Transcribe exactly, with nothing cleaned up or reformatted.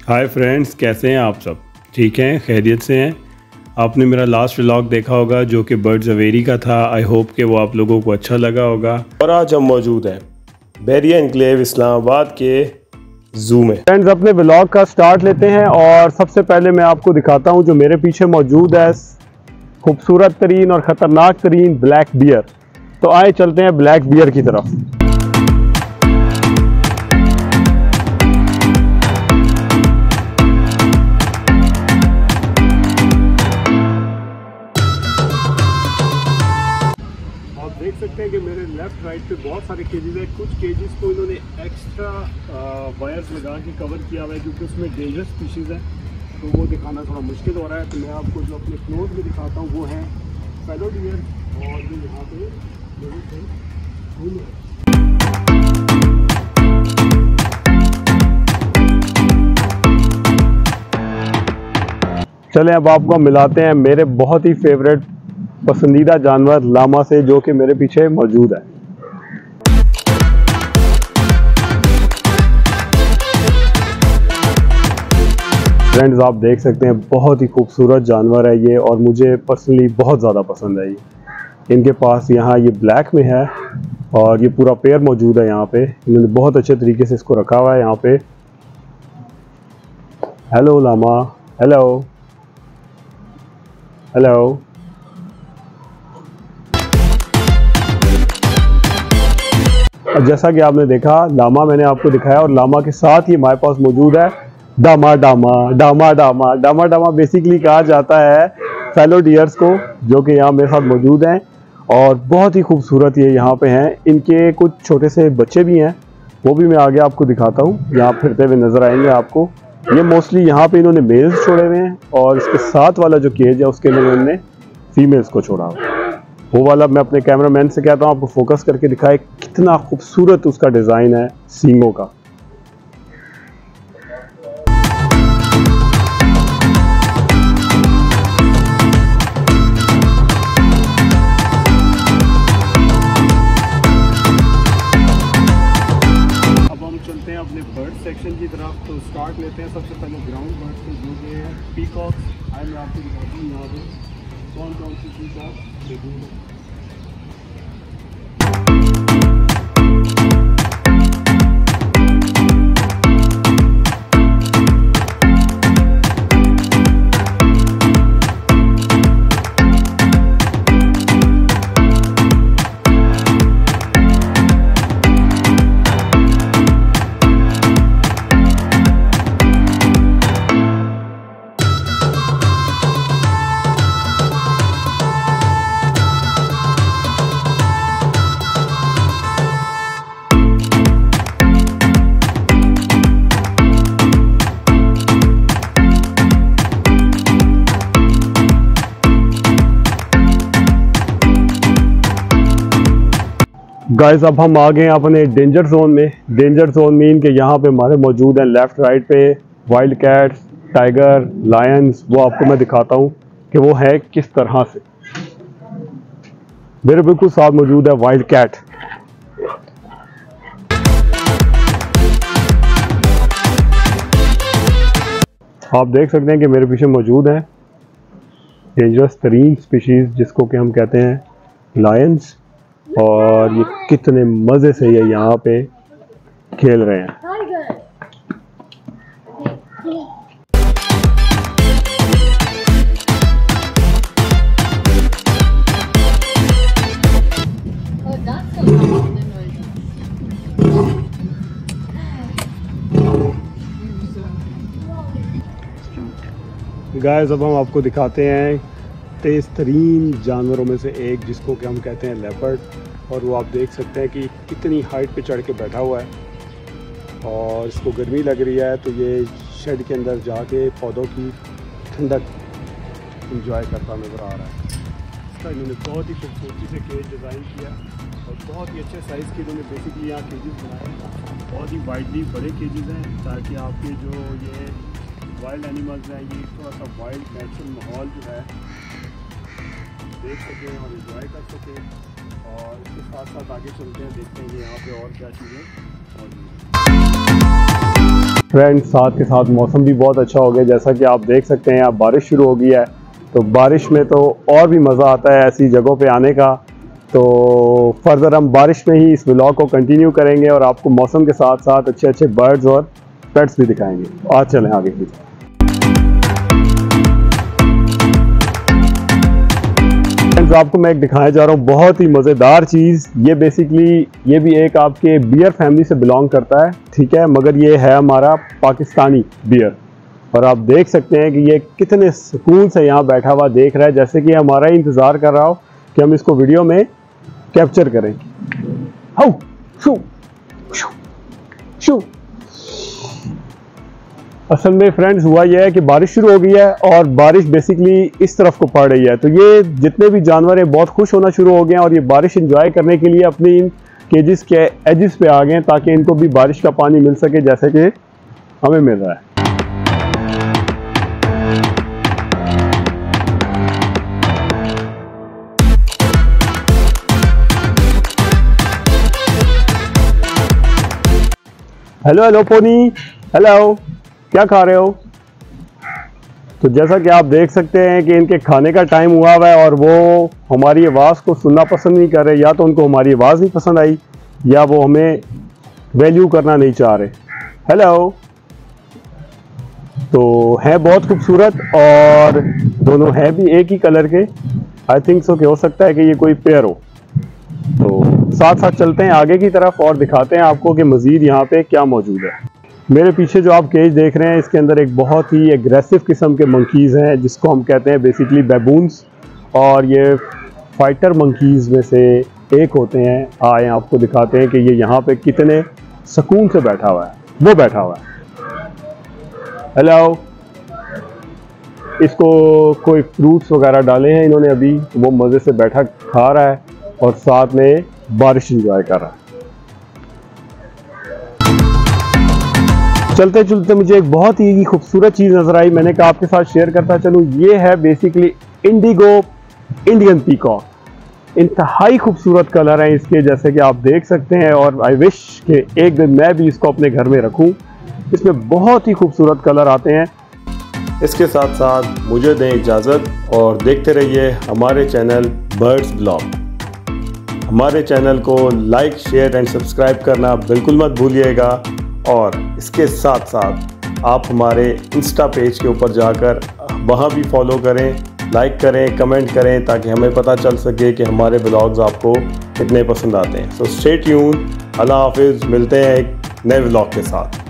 Hi friends, कैसे हैं आप सब? ठीक हैं, खैरियत से हैं। आपने मेरा लास्ट व्लॉग देखा होगा जो कि बर्ड्स अवेरी का था। आई होप कि वो आप लोगों को अच्छा लगा होगा। और आज हम मौजूद हैं बैरिया एनक्लेव इस्लामाबाद के जू में। फ्रेंड्स, अपने व्लॉग का स्टार्ट लेते हैं और सबसे पहले मैं आपको दिखाता हूं जो मेरे पीछे मौजूद है खूबसूरत तरीन और ख़तरनाक तरीन ब्लैक बियर। तो आए चलते हैं ब्लैक बियर की तरफ। देख सकते हैं कि मेरे लेफ्ट राइट पे बहुत सारे केजेस हैं। कुछ केजेस को इन्होंने एक्स्ट्रा वायर्स लगा के कवर किया हुआ है क्योंकि उसमें डेंजरस स्पीशीज़ है, तो वो दिखाना थोड़ा मुश्किल हो रहा है। तो मैं आपको जो अपने क्लोज में दिखाता हूँ वो है फेलो डियर और जो यहाँ पे फूल है। चलें अब आपको मिलाते हैं मेरे बहुत ही फेवरेट पसंदीदा जानवर लामा से, जो कि मेरे पीछे मौजूद है। फ्रेंड्स, आप देख सकते हैं बहुत ही खूबसूरत जानवर है ये और मुझे पर्सनली बहुत ज़्यादा पसंद है ये। इनके पास यहाँ ये ब्लैक में है और ये पूरा पेयर मौजूद है यहाँ पे। इन्होंने बहुत अच्छे तरीके से इसको रखा हुआ है यहाँ पे। Hello llama, hello hello. जैसा कि आपने देखा, लामा मैंने आपको दिखाया और लामा के साथ ही हमारे पास मौजूद है डामा डामा डामा डामा डामा डामा बेसिकली कहा जाता है फेलो डियर्स को, जो कि यहाँ मेरे साथ मौजूद हैं और बहुत ही खूबसूरत ये यहाँ पे हैं। इनके कुछ छोटे से बच्चे भी हैं, वो भी मैं आगे आपको दिखाता हूँ। यहाँ फिरते हुए नज़र आएंगे आपको। ये मोस्टली यहाँ पे इन्होंने मेल्स छोड़े हुए हैं और इसके साथ वाला जो केज है उसके लिए इन्होंने फीमेल्स को छोड़ा हुआ। वो वाला मैं अपने कैमरामैन से कहता हूँ आपको फोकस करके दिखाए, कितना खूबसूरत उसका डिज़ाइन है सींगों का। अब हम चलते हैं अपने बर्ड सेक्शन की तरफ। तो स्टार्ट लेते हैं सबसे पहले ग्राउंड बर्ड से, जो कि है पीकॉक्स। आज मैं आपको दिखाती हूँ यहाँ पे कौन कौन सी पीकॉक देखूँगा। गाइस, अब हम आ गए हैं अपने डेंजर जोन में। डेंजर जोन मीन के यहाँ पे हमारे मौजूद हैं लेफ्ट राइट पे वाइल्ड कैट्स, टाइगर, लायंस। वो आपको मैं दिखाता हूँ कि वो है किस तरह से। मेरे बिल्कुल साथ मौजूद है वाइल्ड कैट। आप देख सकते हैं कि मेरे पीछे मौजूद है डेंजरस तरीन स्पीशीज जिसको कि हम कहते हैं लायंस, और ये कितने मज़े से ये यहाँ पे खेल रहे हैं। गाइस, अब हम आपको दिखाते हैं तेज़ तरीन जानवरों में से एक जिसको कि हम कहते हैं लेपर्ड। और वो आप देख सकते हैं कि कितनी हाइट पे चढ़ के बैठा हुआ है और इसको गर्मी लग रही है, तो ये शेड के अंदर जाके पौधों की ठंडक एंजॉय करता नज़र आ रहा है। इसका इन्होंने बहुत ही खूबसूरती से केज डिज़ाइन किया और बहुत ही अच्छे साइज़ के इन्होंने बेसिकली यहाँ केजेस बनाए। बहुत ही वाइडली बड़े केजेस हैं ताकि आपके जो ये वाइल्ड एनिमल्स हैं ये थोड़ा सा वाइल्ड नेचुरल माहौल जो है देख सकें और एंजॉय कर सकें। और इसके साथ साथ आगे चलते हैं, देखते हैं यहाँ पे और क्या चीज़ें मौजूद हैं। फ्रेंड्स साथ के साथ मौसम भी बहुत अच्छा हो गया, जैसा कि आप देख सकते हैं। अब बारिश शुरू हो गई है, तो बारिश में तो और भी मज़ा आता है ऐसी जगहों पे आने का। तो फर्दर हम बारिश में ही इस व्लॉग को कंटिन्यू करेंगे और आपको मौसम के साथ साथ अच्छे अच्छे बर्ड्स और पेट्स भी दिखाएंगे। आज चलें आगे की। फ्रेंड्स आपको मैं एक दिखाने जा रहा हूँ बहुत ही मज़ेदार चीज़। ये बेसिकली ये भी एक आपके बियर फैमिली से बिलोंग करता है, ठीक है, मगर ये है हमारा पाकिस्तानी बियर। और आप देख सकते हैं कि ये कितने सुकून से यहाँ बैठा हुआ देख रहा है, जैसे कि हमारा ही इंतज़ार कर रहा हो कि हम इसको वीडियो में कैप्चर करें। हाउ शू शू शू। असल में फ्रेंड्स हुआ यह है कि बारिश शुरू हो गई है और बारिश बेसिकली इस तरफ को पड़ रही है, तो ये जितने भी जानवर हैं बहुत खुश होना शुरू हो गए हैं और ये बारिश एंजॉय करने के लिए अपनी इन केजेस के एजिस पे आ गए हैं, ताकि इनको भी बारिश का पानी मिल सके जैसे कि हमें मिल रहा है। हेलो हेलो पोनी, हेलो, क्या खा रहे हो? तो जैसा कि आप देख सकते हैं कि इनके खाने का टाइम हुआ हुआ है और वो हमारी आवाज़ को सुनना पसंद नहीं कर रहे। या तो उनको हमारी आवाज़ नहीं पसंद आई या वो हमें वैल्यू करना नहीं चाह रहे। हेलो। तो है बहुत खूबसूरत और दोनों हैं भी एक ही कलर के। आई थिंक सो कि हो सकता है कि ये कोई पेयर हो। तो साथ साथ चलते हैं आगे की तरफ और दिखाते हैं आपको कि मज़ीद यहाँ पे क्या मौजूद है। मेरे पीछे जो आप केज देख रहे हैं इसके अंदर एक बहुत ही एग्रेसिव किस्म के मंकीज़ हैं, जिसको हम कहते हैं बेसिकली बैबून्स, और ये फाइटर मंकीज़ में से एक होते हैं। आए आपको दिखाते हैं कि ये यहाँ पे कितने सुकून से बैठा हुआ है। वो बैठा हुआ है। हेलो। इसको कोई फ्रूट्स वगैरह डाले हैं इन्होंने अभी, वो मज़े से बैठा खा रहा है और साथ में बारिश एंजॉय कर रहा है। चलते चलते मुझे एक बहुत ही खूबसूरत चीज़ नज़र आई, मैंने कहा आपके साथ शेयर करता चलूँ। ये है बेसिकली इंडिगो इंडियन पीकॉक। इंतहाई खूबसूरत कलर हैं इसके, जैसे कि आप देख सकते हैं, और आई विश कि एक दिन मैं भी इसको अपने घर में रखूं। इसमें बहुत ही खूबसूरत कलर आते हैं। इसके साथ साथ मुझे दें इजाज़त और देखते रहिए हमारे चैनल बर्ड्स ब्लॉग। हमारे चैनल को लाइक, शेयर एंड सब्सक्राइब करना बिल्कुल मत भूलिएगा। और इसके साथ साथ आप हमारे इंस्टा पेज के ऊपर जाकर वहाँ भी फॉलो करें, लाइक करें, कमेंट करें, ताकि हमें पता चल सके कि हमारे ब्लॉग्स आपको कितने पसंद आते हैं। So stay tune. अल्लाह हाफिज़। मिलते हैं एक नए ब्लॉग के साथ।